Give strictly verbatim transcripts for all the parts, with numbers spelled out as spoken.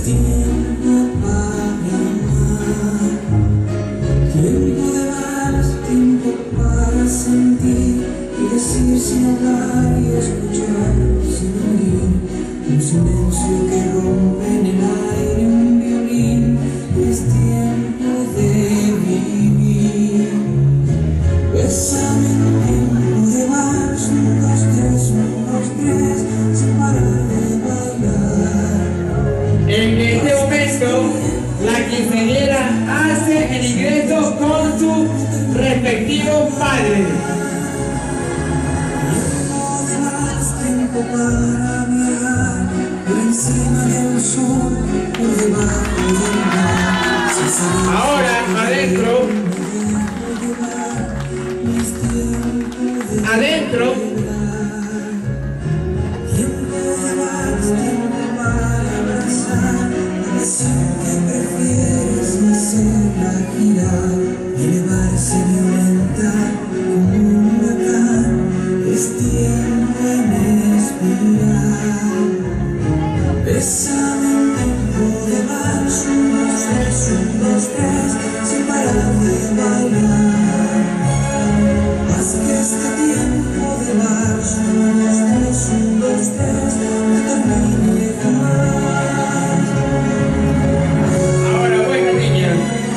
tiempo para amar, tiempo de vals, tiempo para sentir y decir sin hablar y escuchar sin oír, un silencio que rompe en el aire un violín. Es tiempo de vivir. Bésame en tiempo de vals, un, dos, tres, un, dos, tres, sin parar de bailar. En este momento, la quinceañera hace el ingreso con su respectivo padre. Tiempo de vals, tiempo para viajar, por encima del sol, por debajo del mar. Si sabes Ahora, adentro, es tiempo de adentro, tiempo de vals, tiempo para abrazar, decir que prefieres hacerla girar, elevarse violenta como un huracán. Es tiempo en espiral. Bésame en tiempo de vals, un, dos, tres, un, dos, tres, sin parar de bailar. Haz que este tiempo de vals, un, dos, tres, un, dos, tres, no termine jamás. ahora buena niña.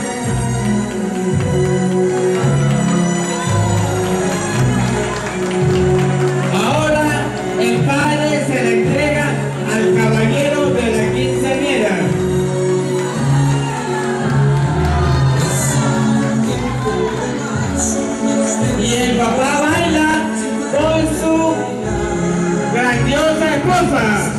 Ahora el padre se le entrega al caballero de la quinceañera. Y el papá baila con su grandiosa esposa.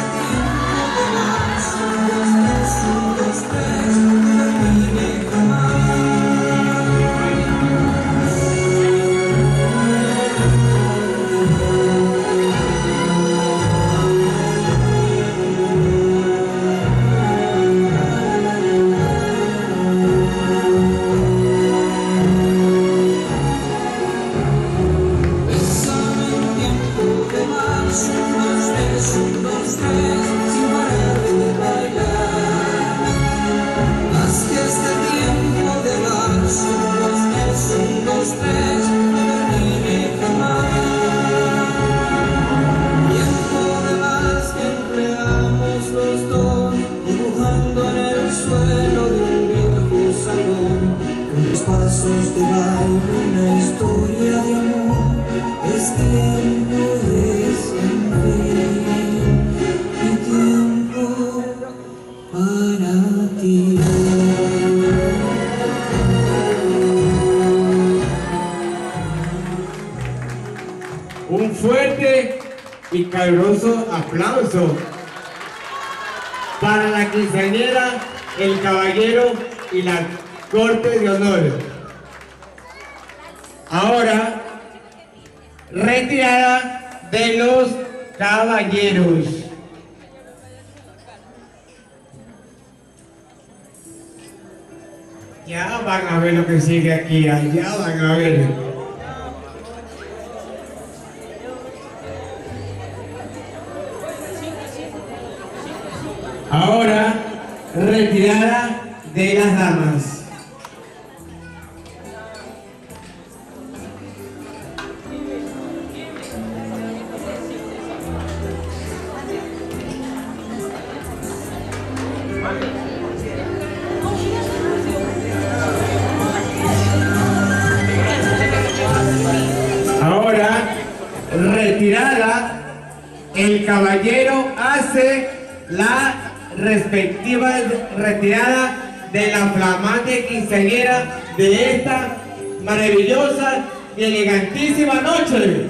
Pasos de baile, una historia de amor, es tiempo de sentir y tiempo para ti. Un fuerte y caluroso aplauso para la quinceañera, el caballero y la corte de honor. Ahora, retirada de los caballeros. Ya van a ver lo que sigue aquí, allá van a ver. Ahora, retirada de las damas. Ahora, retirada, el caballero hace la respectiva retirada de la flamante quinceañera de esta maravillosa y elegantísima noche.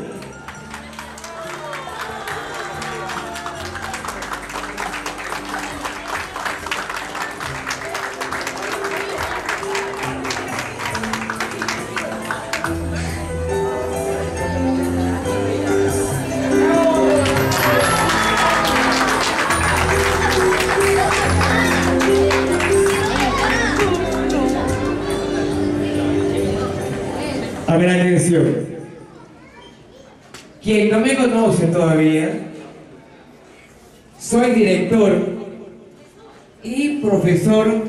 A ver, atención. Quien no me conoce todavía, soy director profesor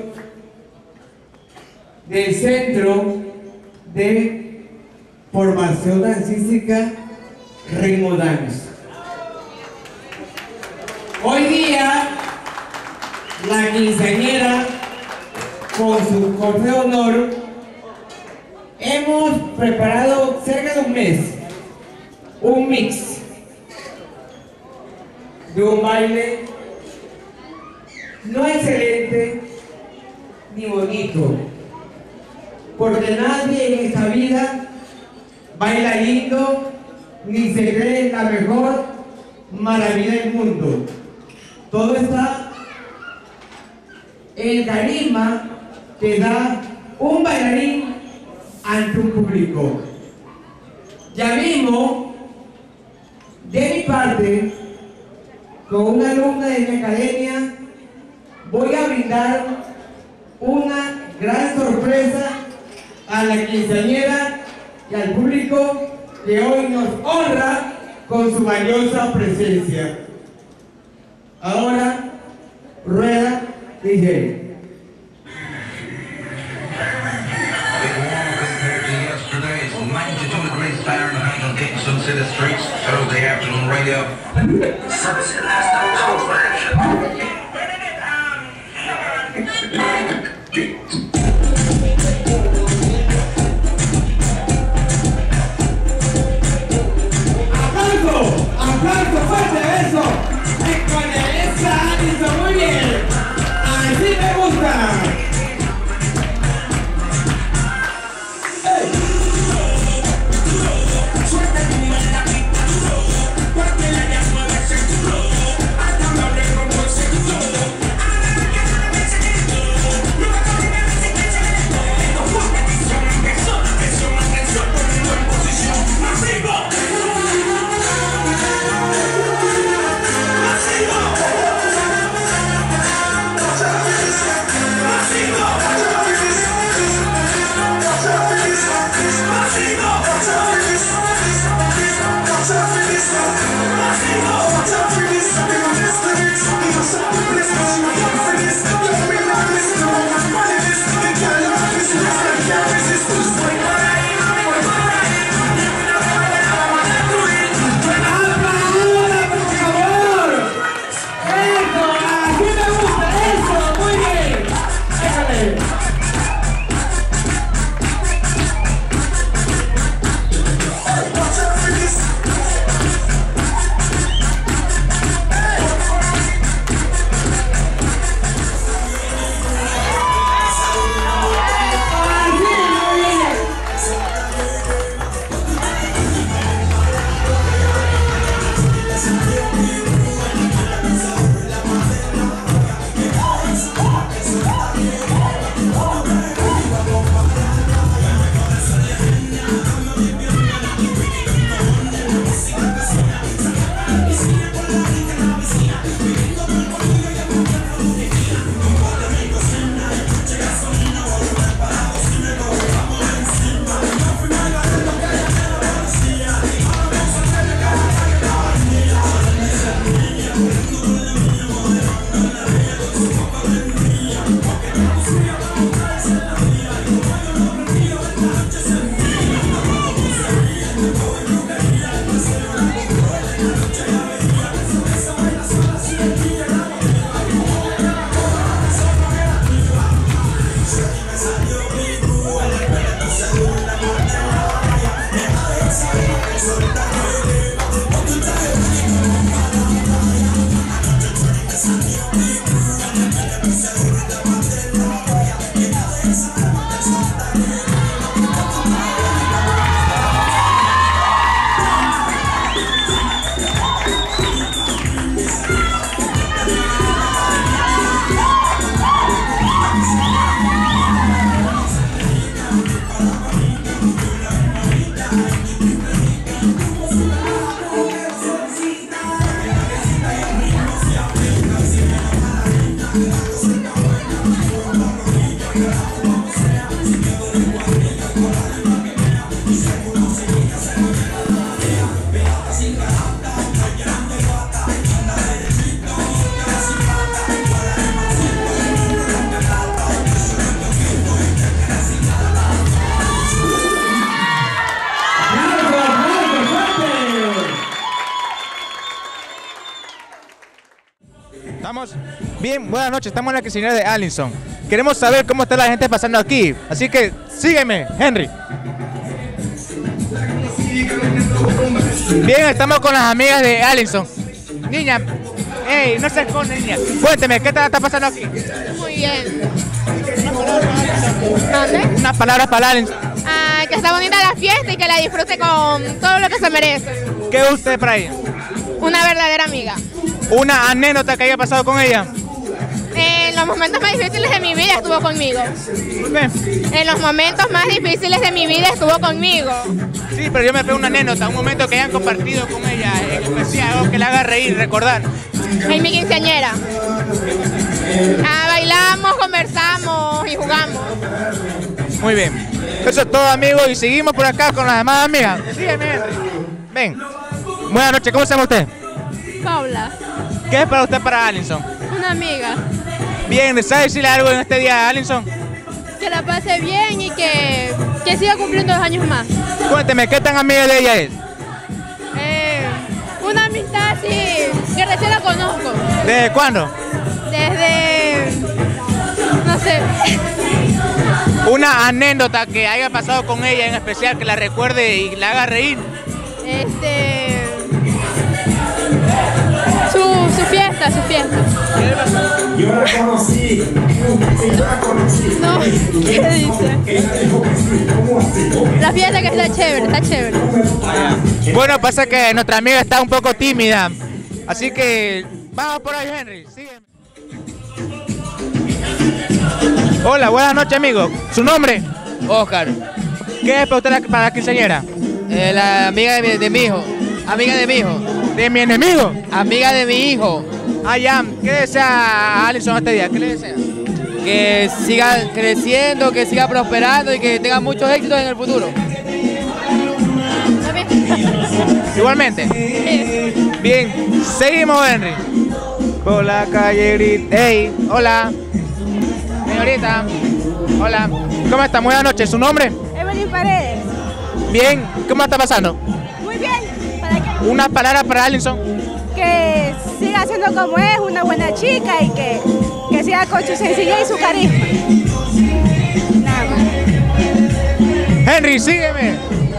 del Centro de Formación Dancística Ritmo Dance. Hoy día, la quinceañera, con su corte de honor, hemos preparado cerca de un mes un mix de un baile no excelente ni bonito, porque nadie en esta vida baila lindo ni se cree la mejor maravilla del mundo. Todo está en el carisma que da un bailarín ante un público. Ya mismo, de mi parte, con una alumna de mi academia, voy a brindar una gran sorpresa a la quinceañera y al público que hoy nos honra con su valiosa presencia. Ahora, rueda D J. ninety-two degrees Fahrenheit on Dickinson City streets, Thursday afternoon radio. Sunset has no code for action. ¡Aplauso! ¡Aplauso fuerte eso! ¡Con esa hizo muy bien! ¡Así me gusta! Suelta tu mala pista duro, porque la llama de ese duro, hasta no le Bien, buenas noches, estamos en la quinceañera de Allison. Queremos saber cómo está la gente pasando aquí, así que sígueme, Henry. Bien, estamos con las amigas de Allison. Niña, hey, no se esconde, niña. Cuénteme, ¿qué tal está pasando aquí? Muy bien. ¿Dónde? Unas palabras para Allison. Ah, que está bonita la fiesta y que la disfrute con todo lo que se merece. ¿Qué es usted para ella? Una verdadera amiga. ¿Una anécdota que haya pasado con ella? En los momentos más difíciles de mi vida estuvo conmigo. ¿Qué? En los momentos más difíciles de mi vida estuvo conmigo. Sí, pero yo me pego una anécdota, un momento que hayan compartido con ella, en especial, algo que le haga reír, recordar. En mi quinceañera. Ah, bailamos, conversamos y jugamos. Muy bien. Eso es todo, amigos, y seguimos por acá con las demás amigas. Sígueme, Henry. Ven. Buenas noches, ¿cómo se llama usted? Paula, ¿Qué es para usted para Allison? una amiga. Bien, ¿sabe decirle algo en este día a Allison? Que la pase bien y que, que siga cumpliendo dos años más. Cuénteme, ¿qué tan amiga de ella es? Eh, una amistad así que recién la conozco. ¿Desde cuándo? Desde, no sé, Una anécdota que haya pasado con ella en especial, que la recuerde y la haga reír. este, su, su fiesta, su fiesta. Yo la conocí, yo la conocí. No, ¿qué dice? La fiesta que está chévere, está chévere. Bueno, pasa que nuestra amiga está un poco tímida, así que vamos por ahí, Henry, sígueme. Hola, buenas noches, amigo. ¿Su nombre? Oscar, ¿Qué es para usted la, para la quinceañera? eh, la amiga de mi, de mi hijo, amiga de mi hijo, ¿De mi enemigo? amiga de mi hijo, Ah, ya. ¿Qué desea Allison este día? ¿Qué le desea? que siga creciendo, que siga prosperando y que tenga muchos éxitos en el futuro. Igualmente. Bien, seguimos, Henry. Por la calle grita. Hey, hola. Señorita. Hola. ¿Cómo está? Buenas noches. ¿Su nombre? Evelyn Paredes. Bien. ¿Cómo está pasando? Muy bien. ¿Para qué? Una palabra para Allison. Que siga siendo como es, una buena chica y que, que siga con su sencillez y su carisma. Nada más. Henry, sígueme.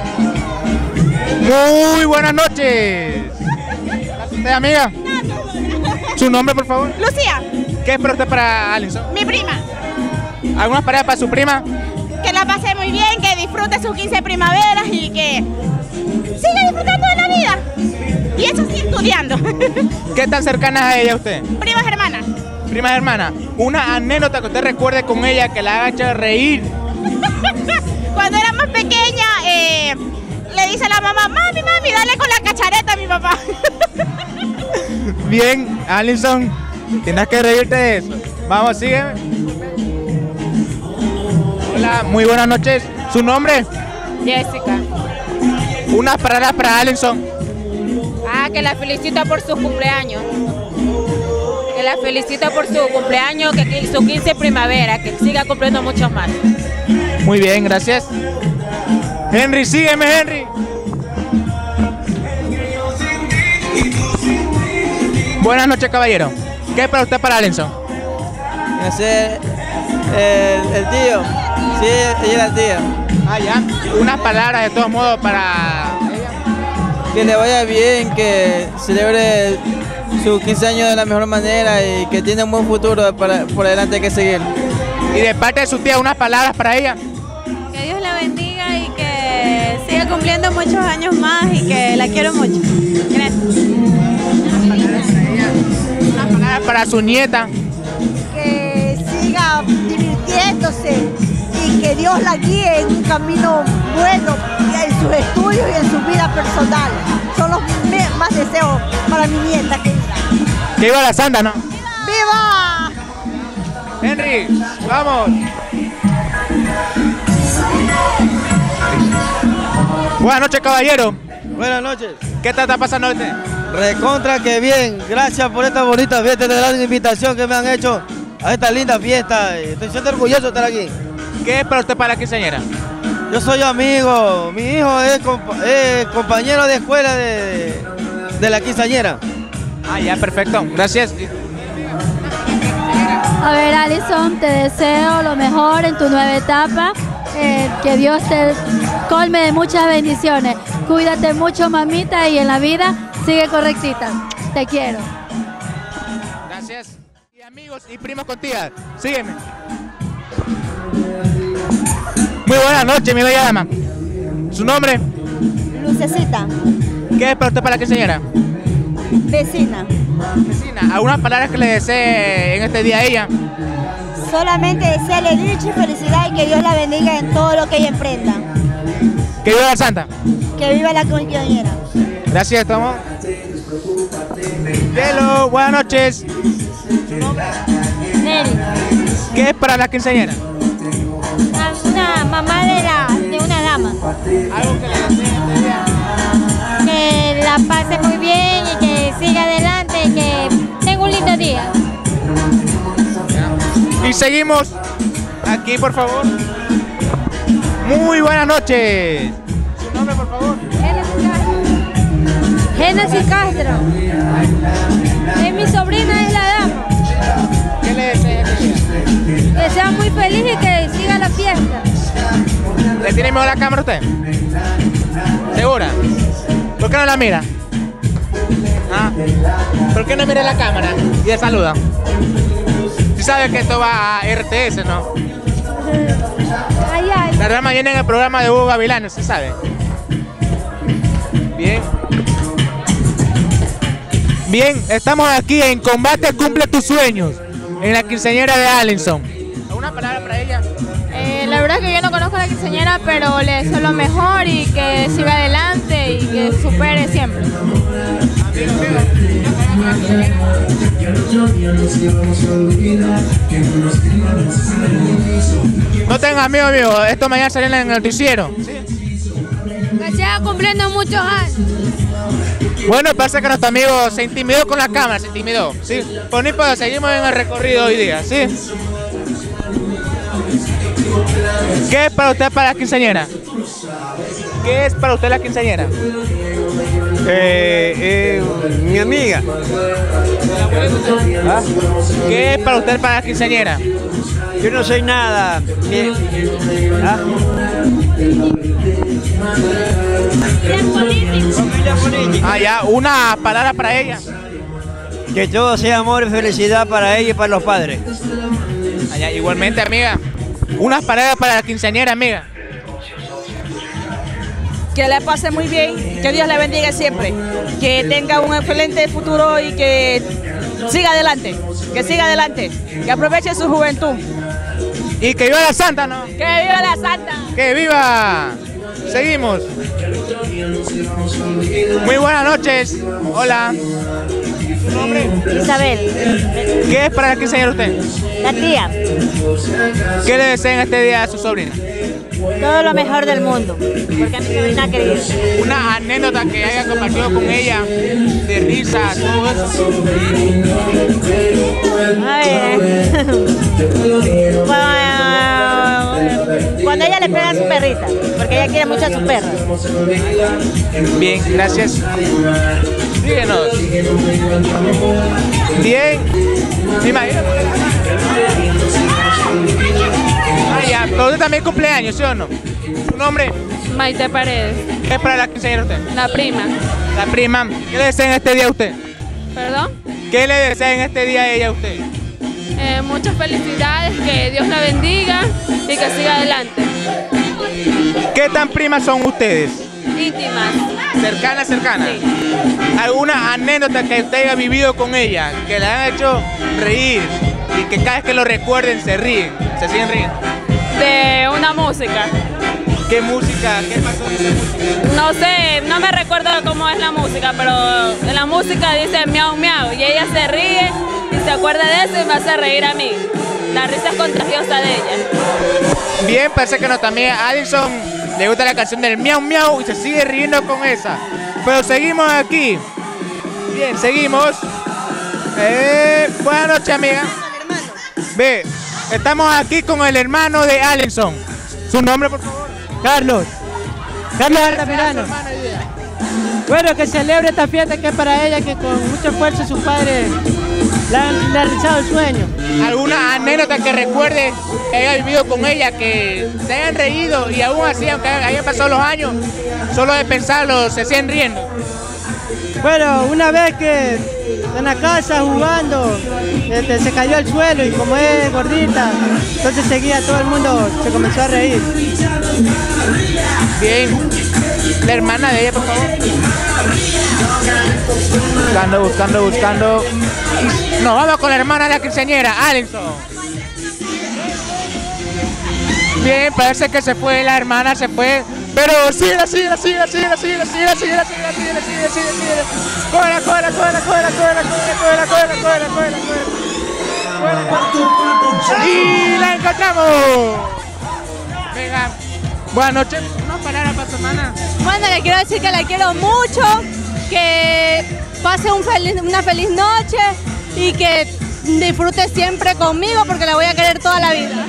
Muy buenas noches. ¿Usted, amiga? ¿Su nombre, por favor? Lucía, ¿Qué es para usted para Allison? mi prima, ¿Algunas palabras para su prima? que la pase muy bien, que disfrute sus quince primaveras y que siga disfrutando de la vida. Y eso sí, estudiando. ¿Qué tan cercanas a ella usted? Primas hermanas. Primas hermanas, una anécdota que usted recuerde con ella que la haga echar reír. Cuando era más pequeña, eh, le dice a la mamá, mami, mami, dale con la cachareta a mi papá. Bien, Allison, tienes que reírte de eso. Vamos, sígueme. Hola, muy buenas noches. ¿Su nombre? Jessica. Unas palabras para Allison. Ah, que la felicito por sus cumpleaños. Que la felicito por su cumpleaños, que que su quince primavera, que siga cumpliendo muchos más. Muy bien, gracias. Henry, sígueme, Henry. Buenas noches, caballero. ¿Qué es para usted para Allison? Ese el, el tío, sí, ella es la tía. Ah, ya. Unas palabras de todos modos para ella. Que le vaya bien, que celebre sus quince años de la mejor manera y que tiene un buen futuro para, por adelante que seguir. Y de parte de su tía, unas palabras para ella. Que Dios la bendiga y que siga cumpliendo muchos años más y que la quiero mucho. Gracias. Unas palabras para su nieta. Que siga divirtiéndose y que Dios la guíe en un camino bueno en sus estudios y en su vida personal. Son los me- más deseos para mi nieta querida. Que iba a la santa, ¿no? ¡Viva! Henry, vamos. Buenas noches, caballero. Buenas noches. ¿Qué tal está pasando este? Recontra que bien, gracias por esta bonita fiesta, esta gran invitación que me han hecho a esta linda fiesta. Estoy siendo orgulloso de estar aquí. ¿Qué es para usted para la quinceañera? Yo soy amigo, mi hijo es, compa- es compañero de escuela de, de la quinceañera. Ah, ya, perfecto. Gracias. A ver, Alison, te deseo lo mejor en tu nueva etapa. Eh, que Dios te colme de muchas bendiciones. Cuídate mucho, mamita, y en la vida sigue correctita. Te quiero. Gracias. Y amigos y primos con tía, sígueme. Muy buenas noches, mi bella dama. ¿Su nombre? Lucecita, ¿Qué es para usted, para la quinceañera? vecina. Vecina, ¿algunas palabras que le desee en este día a ella? Solamente desearle dicha y felicidad y que Dios la bendiga en todo lo que ella emprenda. Que viva la Santa. Que viva la quinceañera. Gracias, Tomo. Hello, buenas noches. ¿Su nombre? Neri, ¿Qué es para la quinceañera? una mamá de, la, de una dama. Algo que le desee en este día. Que la pase muy bien y que siga adelante y que tenga un lindo día. Y seguimos aquí, por favor. Muy buenas noches. ¿Su nombre, por favor? Génesis Castro. Es mi sobrina, es la dama. ¿Qué le desea este día? Que sea muy feliz y que siga la fiesta. ¿Le tiene miedo a la cámara usted? ¿Segura? ¿Por qué no la mira? ¿Ah? ¿Por qué no mira la cámara y le saluda? Si sabe que esto va a R T S, ¿no? Ay, ay. La rama viene en el programa de Hugo Gavilán, ¿se sabe? Bien. Bien, estamos aquí en Combate Cumple Tus Sueños, en la quinceañera de Alison. ¿Alguna palabra para ella? Eh, la verdad es que yo no conozco a la quinceañera, pero le deseo lo mejor y que siga adelante y que supere siempre. No tengas miedo, amigo. Esto mañana sale en el noticiero. Que siga cumpliendo muchos años. Bueno, parece que nuestro amigo se intimidó con la cámara, se intimidó, ¿sí? Por ni para, seguimos en el recorrido hoy día, ¿sí? ¿Qué es para usted para la quinceañera? ¿Qué es para usted la quinceañera? Eh, eh, mi amiga. ¿Ah? ¿Qué es para usted para la quinceañera? Yo no soy nada. Mi... ¿Ah? Ah, ya, una palabra para ella. Que todo sea amor y felicidad para ella y para los padres. Ah, ya, igualmente, amiga. Unas palabras para la quinceañera, amiga. Que le pase muy bien, que Dios le bendiga siempre, que tenga un excelente futuro y que siga adelante, que siga adelante, que aproveche su juventud. Y que viva la Santa, ¿no? ¡Que viva la Santa! ¡Que viva! Seguimos. Muy buenas noches. Hola. ¿Su nombre? Isabel. ¿Qué es para la quinceañera usted? La tía. ¿Qué le desea en este día a su sobrina? Todo lo mejor del mundo, porque a mi sobrina querida. Una anécdota que haya compartido con ella, de risa, todo eso. A ver. Cuando ella le pega a su perrita, porque ella quiere mucho a su perra. Bien, gracias. Síguenos. Bien. Me imagino. Ah, ya, pero usted también cumpleaños, ¿sí o no? ¿Su nombre? Maite Paredes. ¿Qué es para la quinceañera usted? La prima. La prima. ¿Qué le desea en este día a usted? ¿Perdón? ¿Qué le desea en este día a ella a usted? Eh, muchas felicidades, que Dios la bendiga y que siga adelante. ¿Qué tan primas son ustedes? Íntimas. ¿Cercanas, cercanas? Sí. ¿Alguna anécdota que usted haya vivido con ella, que le han hecho reír y que cada vez que lo recuerden se ríen, se siguen riendo? De una música. ¿Qué música? ¿Qué pasó en esa música? No sé, no me recuerdo cómo es la música, pero en la música dice miau miau y ella se ríe y se acuerda de eso y me hace reír a mí. La risa es contagiosa de ella. Bien, parece que no, también a Addison le gusta la canción del miau miau y se sigue riendo con esa. Pero seguimos aquí. Bien, seguimos. Eh, buenas noches, amiga. Ve, estamos aquí con el hermano de Alison. ¿Su nombre, por favor? Carlos. Carlos Altamirano. Bueno, que celebre esta fiesta que es para ella, que con mucho esfuerzo sus padres le han realizado el sueño. ¿Alguna anécdota que recuerde que haya vivido con ella, que se hayan reído y aún así, aunque hayan pasado los años, solo de pensarlo se siguen riendo? Bueno, una vez que en la casa jugando, este, se cayó al suelo y como es gordita, entonces seguía todo el mundo, se comenzó a reír. Bien, la hermana de ella, por favor. Buscando, buscando, buscando. Y nos vamos con la hermana de la quinceañera, Alison. Bien, parece que se fue la hermana, se fue. Pero sigue, sigue, sigue, sigue, sigue, sigue, sigue, sigue, sigue, sigue, sigue. Cógela, cógela, cógela, cógela, cógela, cógela, cógela, cógela, cógela, cógela. Y la encontramos. Venga, buenas noches. Una palabra para su hermana. Bueno, le quiero decir que la quiero mucho, que pase un feliz, una feliz noche y que disfrute siempre conmigo porque la voy a querer toda la vida.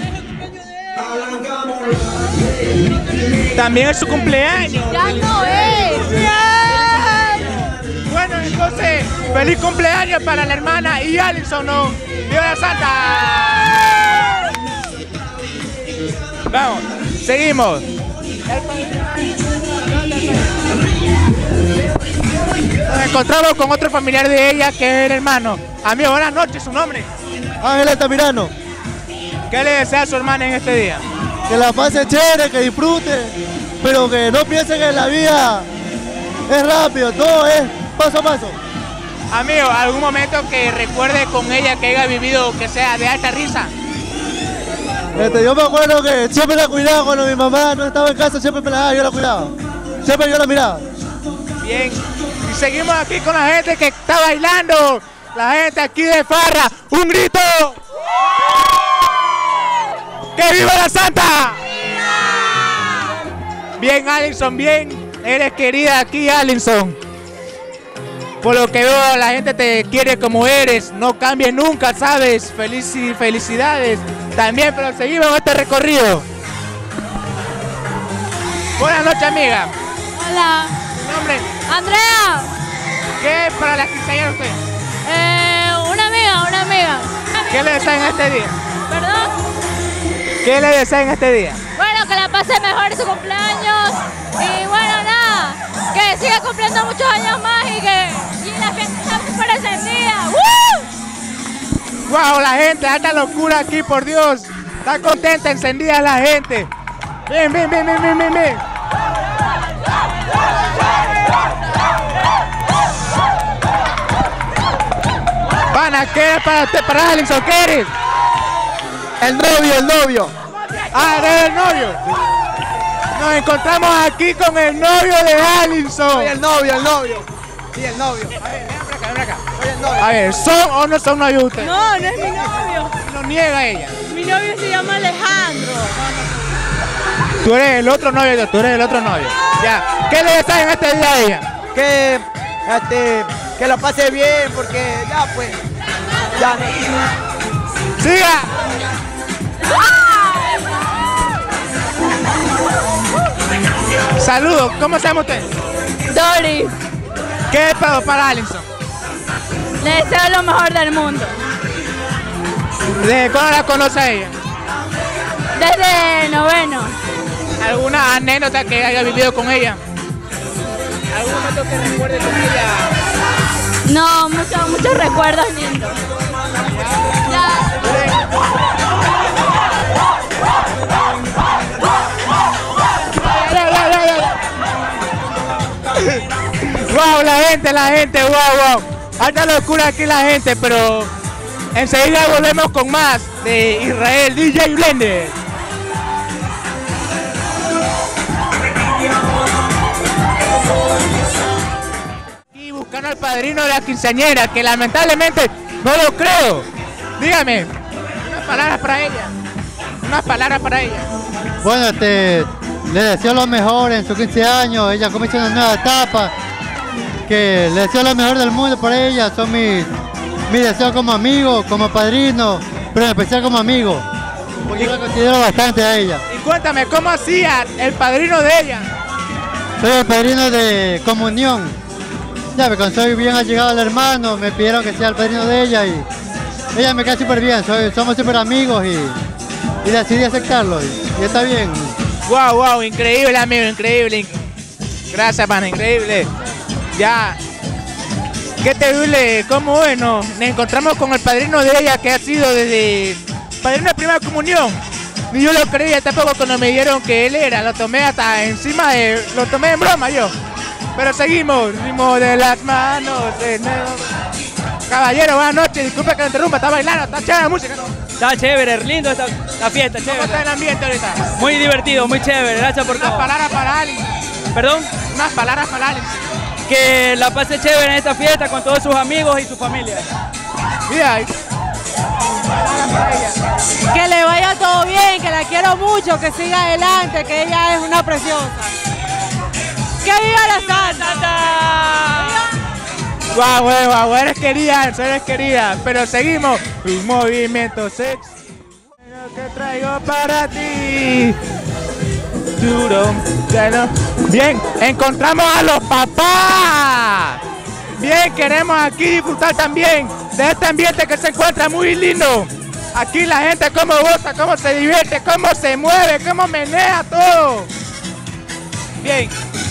También es su cumpleaños. Ya no es. Bien. Bueno, entonces, feliz cumpleaños para la hermana y Alison, ¿no? ¡Viva la Santa! Vamos, seguimos. Nos encontramos con otro familiar de ella que es el hermano. Amigo, buenas noches, ¿su nombre? Ángel Altamirano. ¿Qué le desea a su hermana en este día? Que la pase chévere, que disfrute, pero que no piense que la vida es rápido, todo es paso a paso. Amigo, ¿algún momento que recuerde con ella que haya vivido que sea de alta risa? Este, yo me acuerdo que siempre la cuidaba cuando mi mamá no estaba en casa, siempre me la daba, yo la cuidaba. Siempre yo la miraba. Bien, y seguimos aquí con la gente que está bailando, la gente aquí de Farra. ¡Un grito! ¡Que viva la Santa! Bien, Alison, bien. Eres querida aquí, Alison. Por lo que veo, la gente te quiere como eres. No cambies nunca, ¿sabes? Feliz y felicidades. También, pero seguimos en este recorrido. Buenas noches, amiga. Hola. ¿Tu nombre? Andrea. ¿Qué es para la quinceañera usted? Eh, una amiga, una amiga. ¿Qué le desean en este día? ¿Perdón? ¿Qué le desean en este día? Bueno, que la pase mejor en su cumpleaños y bueno, nada, que siga cumpliendo muchos años más y que y la fiesta está súper encendida. ¡Woo! ¡Wow! La gente, alta locura aquí, por Dios. Está contenta, encendida la gente. Bien, bien, bien, bien, bien, bien, bien. Pana, ¿qué es para usted, para Alison? ¿Qué eres? El novio, el novio. Ah, eres el novio. Nos encontramos aquí con el novio de Alison. Soy el novio, el novio. Sí, el novio. A ver, ven para acá, ven para acá. Soy el novio. A ver, ¿son o no son novios ustedes? No, no es mi novio. Lo niega ella. Mi novio se llama Alejandro. Tú eres el otro novio, tú eres el otro novio. Ya. ¿Qué le deseas en este día a ella? Que, este, que la pase bien, porque ya pues, ya. ¡Siga! Saludos, ¿cómo se llama usted? Dori, ¿Qué es para, para Alison? le deseo lo mejor del mundo. ¿Desde cuándo la conoce a ella? Desde noveno. ¿Alguna anécdota que haya vivido con ella? ¿Algún momento que recuerde con ella? No, muchos muchos recuerdos lindos. Wow, la gente, la gente, wow, wow. Alta locura aquí la gente, pero enseguida volvemos con más de Israel D J Blender. Y buscando al padrino de la quinceañera, que lamentablemente no lo creo. Dígame, unas palabras para ella. Unas palabras para ella. Bueno, este, le deseo lo mejor en sus quince años, ella comienza una nueva etapa, que le deseo lo mejor del mundo para ella, son mis, mis deseos como amigo, como padrino, pero en especial como amigo, porque yo la considero bastante a ella. Y cuéntame, ¿cómo hacía el padrino de ella? Soy el padrino de comunión, ya, cuando soy bien allegado al hermano, me pidieron que sea el padrino de ella y ella me cae súper bien, soy- somos súper amigos y, y decidí aceptarlo y, y está bien. Wow, wow, increíble amigo, increíble. Gracias, pana, increíble. Ya. Qué terrible, cómo bueno. Nos encontramos con el padrino de ella que ha sido desde padrino de primera comunión. Ni yo lo creía tampoco cuando me dijeron que él era, lo tomé hasta encima de, lo tomé en broma yo. Pero seguimos, ritmo de las manos. En el... Caballero, buenas noches, disculpe que me interrumpa, está bailando, está chévere la música, ¿no? Está chévere, lindo esta, la fiesta, chévere. ¿Cómo está el ambiente ahorita? Muy divertido, muy chévere, gracias por Unas todo. palabras para Alex. ¿Perdón? Unas palabras para Alex. Que la pase chévere en esta fiesta con todos sus amigos y su familia. Mira, Que le vaya todo bien, que la quiero mucho, que siga adelante, que ella es una preciosa. ¡Que viva la Santa! guau, guau, guau, eres querida, eres querida. Pero seguimos. Un movimiento sexy. Lo que traigo para ti. Duro, bueno. Bien, encontramos a los papás. Bien, queremos aquí disfrutar también de este ambiente que se encuentra muy lindo. Aquí la gente cómo goza, cómo se divierte, cómo se mueve, cómo menea todo. Bien.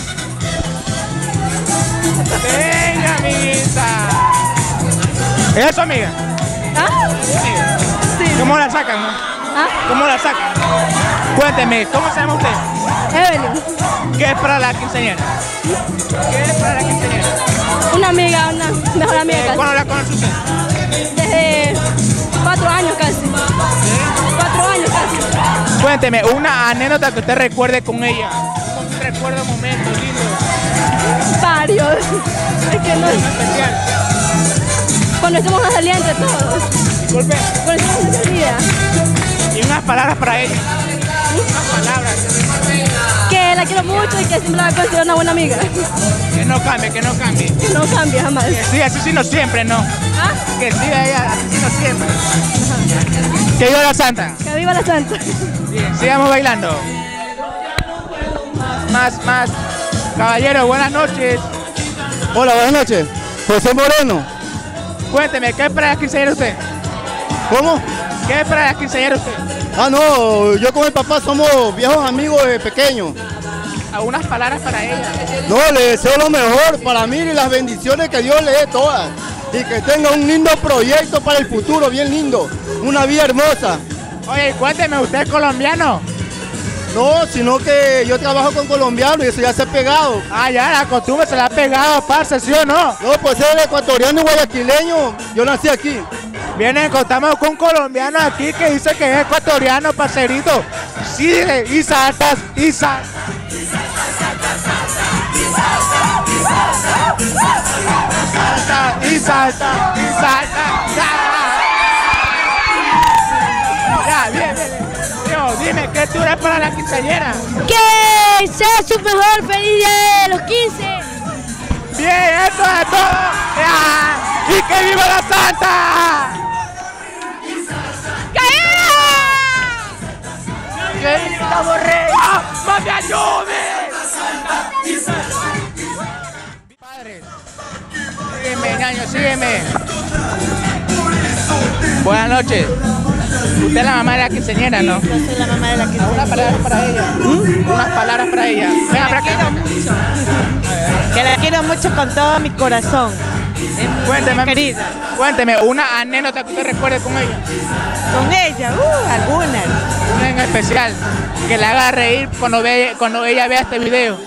Venga, amiguita. ¿Eso, amiga? ¿Ah? Sí. ¿Cómo la sacan? No? ¿Ah? ¿Cómo la sacan? Cuénteme, ¿cómo se llama usted? Evelyn. ¿Qué es para la quinceañera? ¿Qué es para la quinceañera? Una amiga, una mejor amiga. Eh, ¿Cuándo la conoce usted? Desde cuatro años casi. ¿Sí? Cuatro años casi. Cuénteme, una anécdota que usted recuerde con ella. ¿Cómo usted recuerda un momento lindo? Varios. Es que no es especial. Cuando estamos a salir entre todos. Disculpe. Cuando estamos a salida. Y unas palabras para ella. Unas palabras. Que la quiero mucho y que siempre la voy a considerar una buena amiga. Que no cambie, que no cambie. Que no cambie jamás. Que sí, así sí no siempre, ¿no? ¿Ah? Que sí, ella, así sí no siempre. Ajá. Que viva la Santa. Que viva la Santa. Bien, sigamos bailando. Más, más. Caballero, buenas noches. Hola, buenas noches. José Moreno. Cuénteme, ¿qué es para la quinceañera usted? ¿Cómo? ¿Qué es para la quinceañera usted? Ah, no, yo con el papá somos viejos amigos de pequeños. ¿Algunas palabras para ella? No, le deseo lo mejor para mí y las bendiciones que Dios le dé todas. Y que tenga un lindo proyecto para el futuro, bien lindo. Una vida hermosa. Oye, cuénteme, ¿usted es colombiano? No, sino que yo trabajo con colombianos y eso ya se ha pegado. Ah, ya, la costumbre se la ha pegado, parce, ¿sí o no? No, pues es ecuatoriano y guayaquileño. Yo nací aquí. Vienen, contamos con un colombiano aquí que dice que es ecuatoriano, parcerito. Sí, dile, y saltas, y saltas. Salta, y salta, y salta. Ya, bien, bien. Dios, dime, ¿qué tú eres para la quinceañera? Que sea su mejor feliz día de los quince. Bien, eso es todo. Ya. ¡Y que viva la Santa! ¡Que viva Borrega! ¡Mami, ayude! Padre, sígueme, ñaño, sígueme. Buenas noches. Usted es la mamá de la quinceañera, ¿no? Yo soy la mamá de la quinceañera. Unas palabras para ella. ¿Mm? Unas palabras para ella. Venga, para acá. Que la quiero mucho con todo mi corazón. Cuénteme, querida. Cuénteme, una anécdota que usted recuerde con ella. Con ella, uh, algunas. Una en especial, que la haga reír cuando, ve, cuando ella vea este video.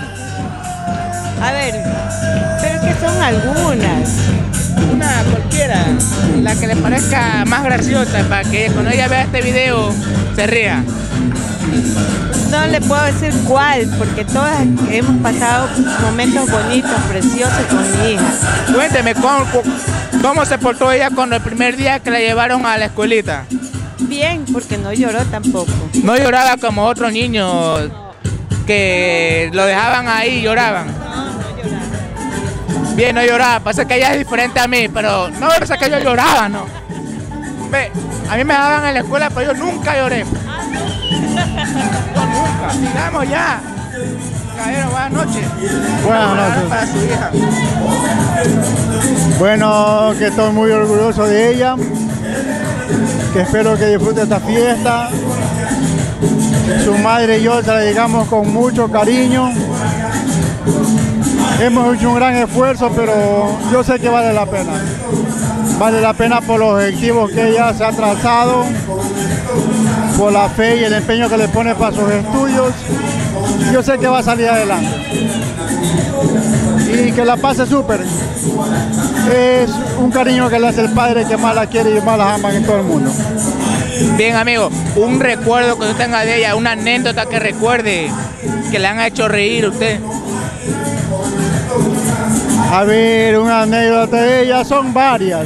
A ver, pero que son algunas. Una cualquiera, la que le parezca más graciosa, para que cuando ella vea este video se ría. No le puedo decir cuál, porque todas hemos pasado momentos bonitos, preciosos con mi hija. Cuénteme, ¿cómo, cómo se portó ella cuando el primer día que la llevaron a la escuelita? Bien, porque no lloró tampoco. No lloraba como otros niños que lo dejaban ahí y lloraban. No, no lloraba. Bien, no lloraba. Pasa que ella es diferente a mí, pero no pasa que yo lloraba, ¿no? Ve, a mí me daban en la escuela, pero yo nunca lloré. Yo nunca. Sigamos ya. Caballero, buenas noches. Buenas noches. Para su hija. Bueno, que estoy muy orgulloso de ella que espero que disfrute esta fiesta. Su madre y yo se la dedicamos con mucho cariño. Hemos hecho un gran esfuerzo, pero yo sé que vale la pena. Vale la pena por los objetivos que ella se ha trazado, por la fe y el empeño que le pone para sus estudios. Yo sé que va a salir adelante. Y que la pase súper. Es un cariño que le hace el padre que más la quiere y más la ama en todo el mundo. Bien, amigo, un recuerdo que usted tenga de ella, una anécdota que recuerde, que le han hecho reír a usted. A ver, una anécdota de ella, son varias.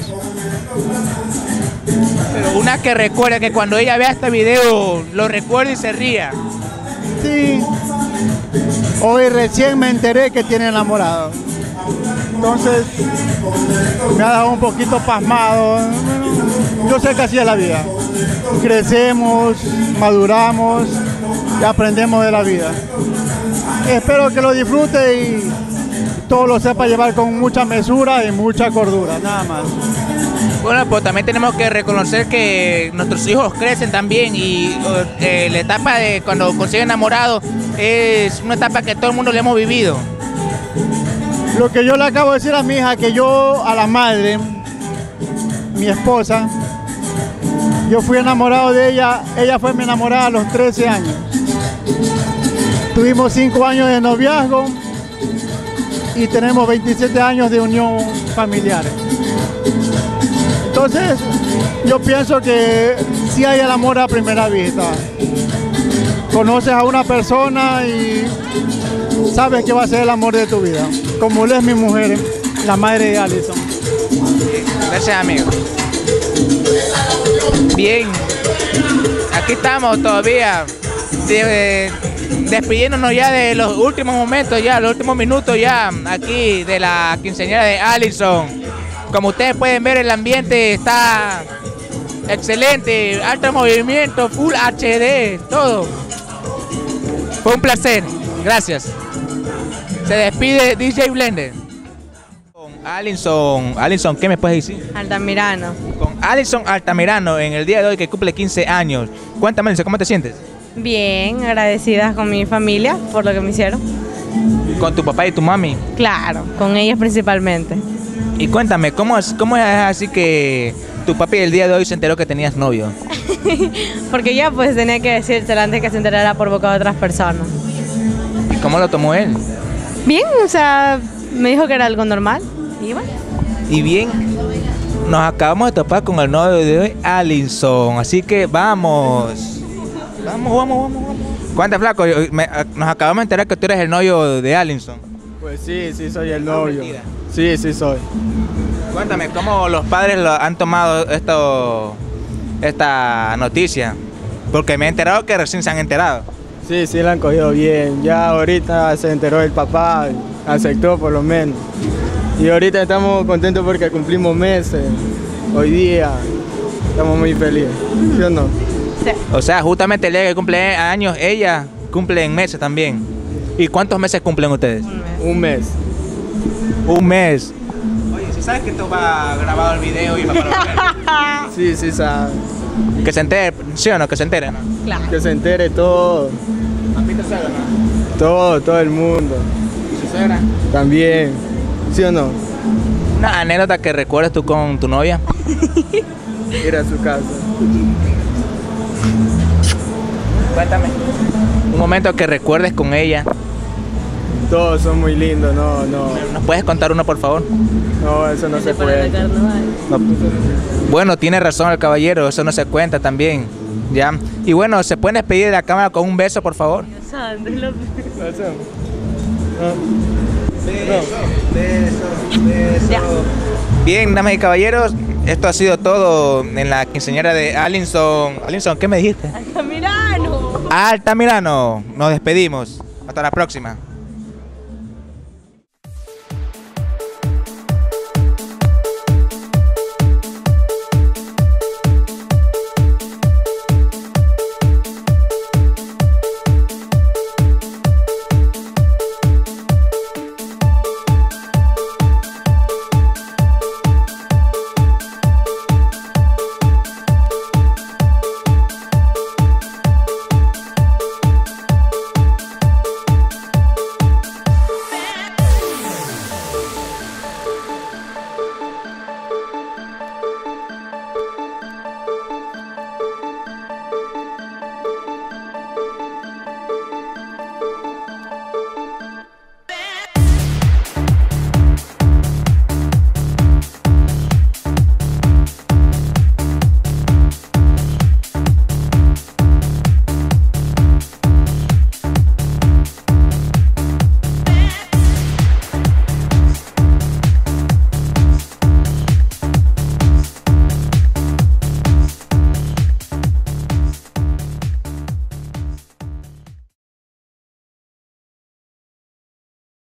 Pero una que recuerde, que cuando ella vea este video, lo recuerde y se ría. Sí. Hoy recién me enteré que tiene enamorado. Entonces, me ha dejado un poquito pasmado. Yo sé que así es la vida. Crecemos, maduramos y aprendemos de la vida. Espero que lo disfrute y todo lo sepa llevar con mucha mesura y mucha cordura, nada más. Bueno, pues también tenemos que reconocer que nuestros hijos crecen también y eh, la etapa de cuando consiguen enamorados es una etapa que todo el mundo le hemos vivido. Lo que yo le acabo de decir a mi hija, que yo a la madre, mi esposa, yo fui enamorado de ella, ella fue mi enamorada a los trece años. Tuvimos cinco años de noviazgo y tenemos veintisiete años de unión familiar. Entonces, yo pienso que sí hay el amor a primera vista. Conoces a una persona y sabes que va a ser el amor de tu vida. Como él es mi mujer, la madre de Alison. Gracias, amigo. Bien, aquí estamos todavía de, despidiéndonos ya de los últimos momentos, ya los últimos minutos ya aquí de la quinceañera de Alison. Como ustedes pueden ver, el ambiente está excelente, alto movimiento, full H D, todo. Fue un placer, gracias. Se despide D J Blender. Con Alison, Alison, ¿qué me puedes decir? Altamirano. Con Alison Altamirano en el día de hoy que cumple quince años. Cuéntame, Alison, ¿cómo te sientes? Bien, agradecida con mi familia por lo que me hicieron. ¿Con tu papá y tu mami? Claro, con ellos principalmente. Y cuéntame, ¿cómo es, cómo es así que tu papi el día de hoy se enteró que tenías novio? Porque yo pues tenía que decírselo antes que se enterara por boca de otras personas. ¿Y cómo lo tomó él? Bien, o sea, me dijo que era algo normal y bueno. Y bien, nos acabamos de topar con el novio de hoy, Alison, así que vamos. Vamos, vamos, vamos, vamos. Cuéntame, flaco, me, nos acabamos de enterar que tú eres el novio de Alison. Pues sí, sí soy el novio. Sí, sí soy. Cuéntame, ¿cómo los padres lo han tomado esto, esta noticia? Porque me he enterado que recién se han enterado. Sí, sí la han cogido bien. Ya ahorita se enteró el papá, aceptó por lo menos. Y ahorita estamos contentos porque cumplimos meses. Hoy día estamos muy felices. ¿Sí o no? Sí. O sea, justamente el día que cumple años, ella cumple en meses también. ¿Y cuántos meses cumplen ustedes? Un mes. Un mes. Oye, si sabes que esto va grabado el video y va para los Sí, sí sabe. Que se entere, ¿sí o no? Que se entere, ¿no? Claro. Que se entere todo. ¿Papita suegra, no? Todo, todo el mundo. ¿Su suegra? También. ¿Sí o no? Una anécdota que recuerdes tú con tu novia. Ir a su casa. Cuéntame. Un momento que recuerdes con ella. Todos son muy lindos, no, no. ¿Nos puedes contar uno, por favor? No, eso no se puede. No. Bueno, tiene razón el caballero, eso no se cuenta también. ¿Ya? Y bueno, ¿se pueden despedir de la cámara con un beso, por favor? Beso, beso, beso. Bien, damas y caballeros, esto ha sido todo en la quinceañera de Alison. Alison, ¿qué me dijiste? Altamirano. Altamirano. Nos despedimos. Hasta la próxima.